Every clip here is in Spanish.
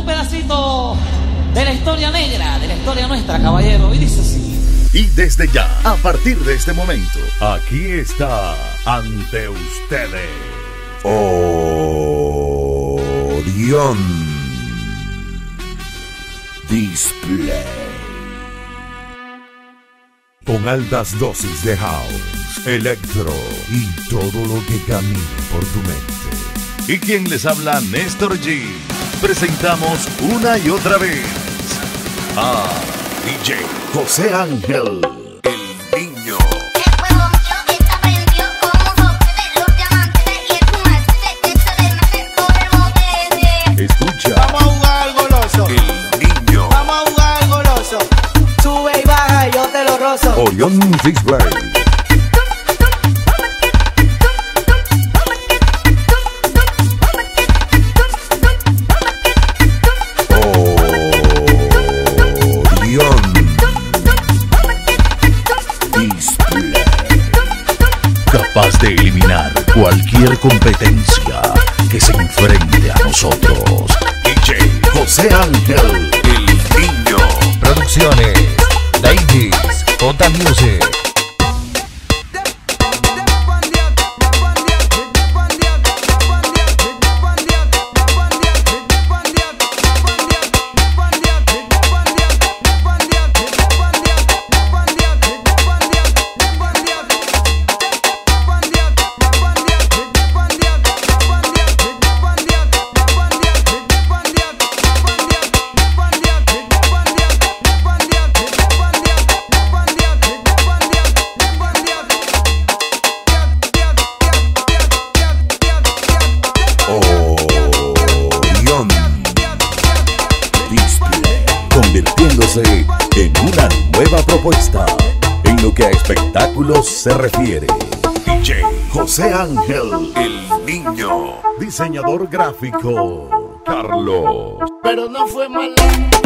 un pedacito de la historia negra, de la historia nuestra, caballero, y dice así. Y desde ya, a partir de este momento, aquí está ante ustedes Orión Display. Con altas dosis de house, electro y todo lo que camine por tu mente. Y quien les habla, Néstor G. Presentamos una y otra vez a DJ José Ángel, el niño. Escucha. Vamos a jugar goloso. El niño. Vamos a jugar goloso. Sube y baja y yo te lo rozo. Orión Display. Capaz de eliminar cualquier competencia que se enfrente a nosotros. DJ José Ángel, el niño. Producciones Davis, J Music. Convirtiéndose en una nueva propuesta en lo que a espectáculos se refiere. DJ José Ángel, el niño. Diseñador gráfico, Carlos. Pero no fue mala.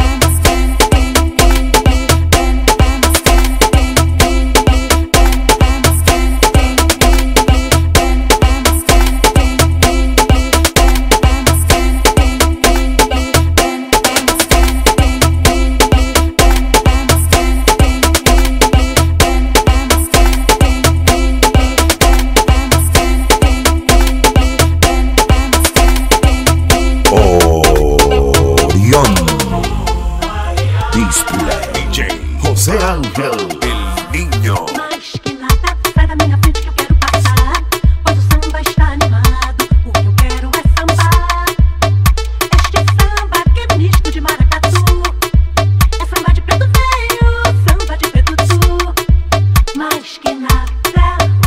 DJ José Ángel, el niño. Mais que nada, sai da minha frente que eu quero passar. Pois o samba está animado, o que eu quero é sambar. Este samba que é misto de maracatu. É samba de preto velho, samba de preto tu. Mais que nada,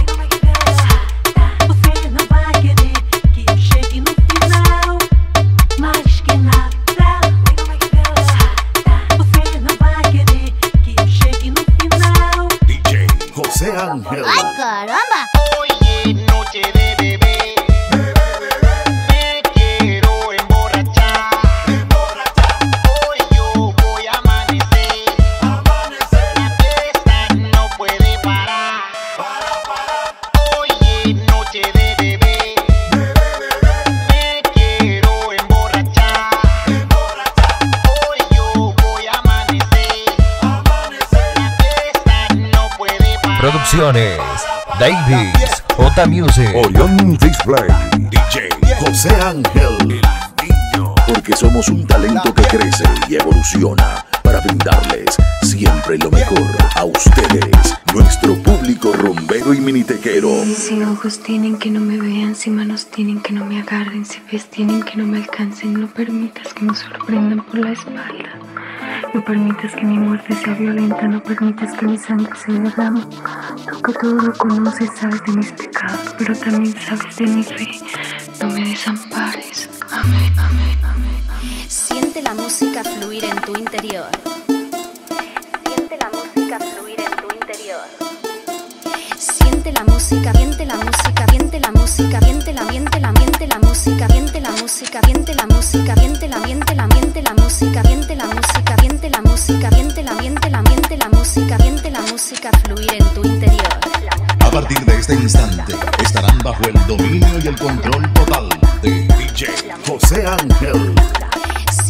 você não vai querer que eu chegue no final. Mais que nada, você não vai querer que eu chegue no final. DJ José Ángel. ¡Ay, caramba! Hoy es noche de bebé. Me quiero emborrachar. Hoy yo voy a amanecer. La fiesta no puede parar. Hoy es noche de bebé. Me quiero emborrachar. Hoy yo voy a amanecer. La fiesta no puede parar. Producciones Davis, J Music. Orión Display. DJ José Ángel, el niño. Porque somos un talento que crece y evoluciona para brindarles siempre lo mejor a ustedes, nuestro público rumbero y minitequero. Si ojos tienen que no me vean, si manos tienen que no me agarren, si pies tienen que no me alcancen, no permitas que me sorprendan por la espalda. No permitas que mi muerte sea violenta, no permitas que mi sangre se derrame. Tú que todo lo conoces, sabes de mis pecados, pero también sabes de mi fe. No me desampares. Amén, amén, amén, amén. Siente la música fluir en tu interior. Siente la música fluir en tu interior. Siente la música, viente la música, viente la música, viente la música, viente la música, viente la música, viente la viente la viente la música, viente la música, viente la música, viente la música, viente la música fluir en tu interior. A partir de este instante estarán bajo el dominio y el control total de DJ José Ángel.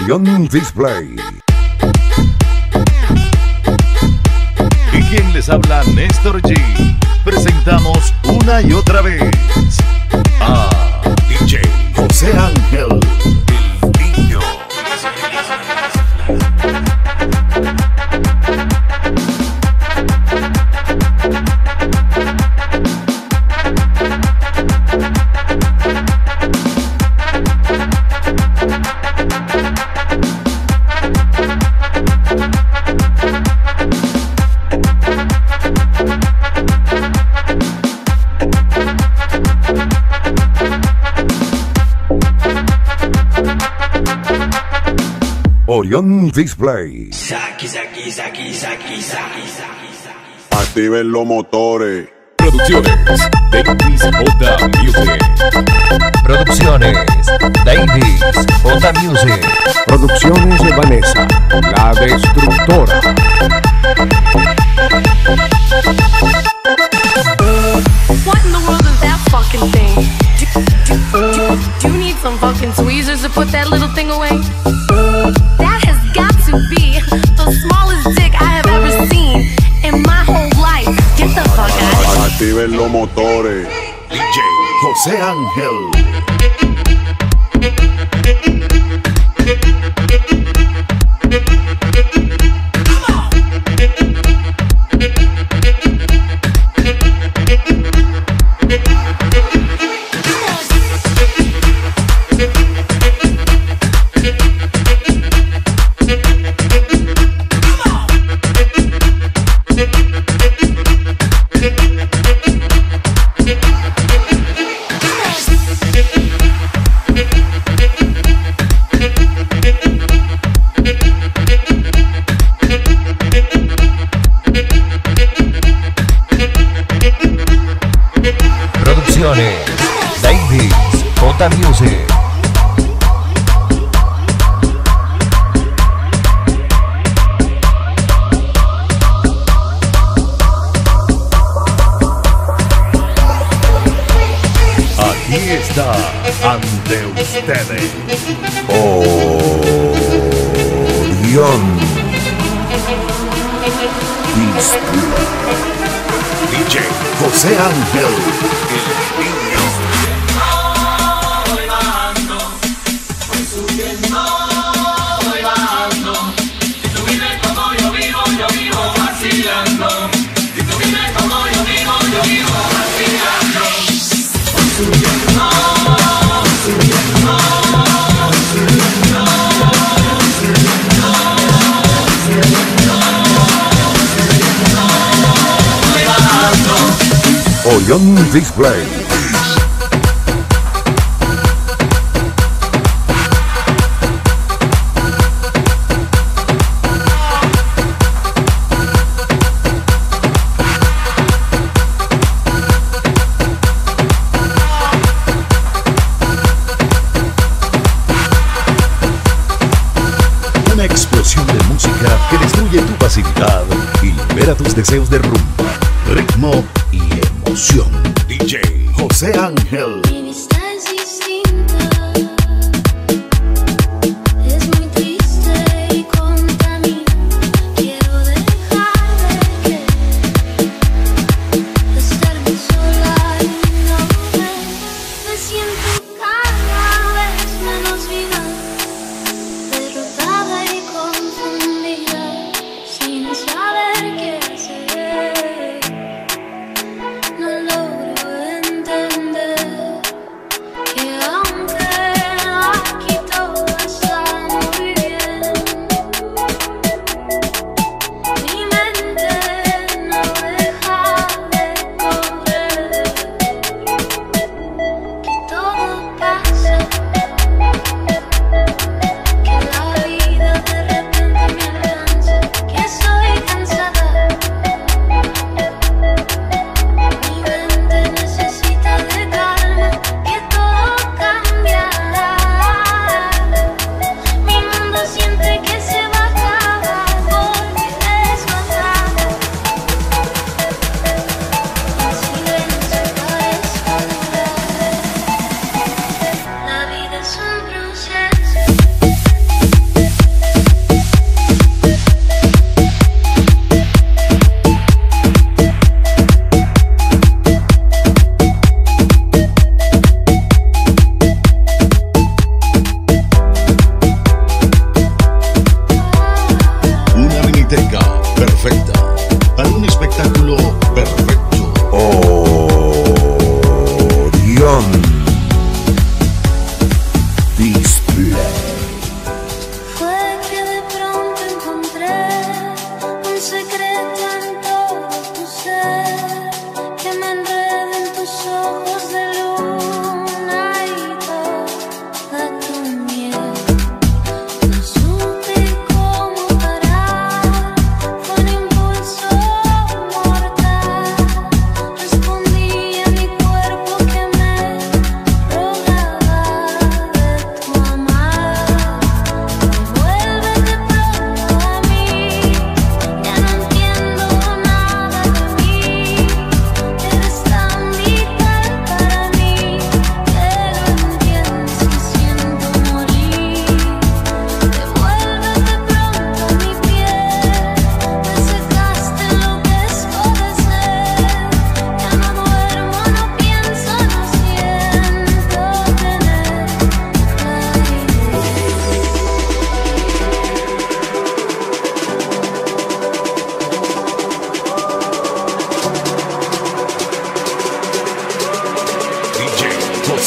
Orion Display. Y quien les habla, Néstor G. Presentamos una y otra vez a DJ José Ángel, el niño. Orion Display. Activen los motores. Producciones Davis J Music. Producciones Davis J Music. Producciones de Vanessa, la destructora. What in the world is that fucking thing? Do you need some fucking tweezers to put that little thing away? That has got to be the smallest dick I have ever seen in my whole life. Get the fuck out. Activen los motores. DJ José Ángel. Producciones Davis J Music. Aquí está ante ustedes Orion Display. DJ José Ángel, el niño. Voy bajando, voy subiendo, voy bajando. Si tú vives como yo vivo vacilando. Si tú vives como yo vivo vacilando. Voy subiendo, subiendo, subiendo, subiendo, voy bajando. Orion Display. Una explosión de música que destruye tu pasividad y libera tus deseos de rumba, ritmo y emoción. DJ José Ángel. Mi vista es distinta, es muy triste y contamina. Quiero dejar de querer, estarme sola y no ver. Me siento cada vez menos viva, derrotada y confundida, sin saber qué hacer. No logro entender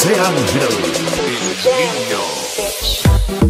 José Ángel, el niño.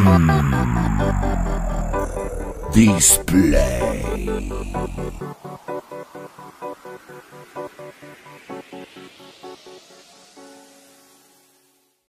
Display.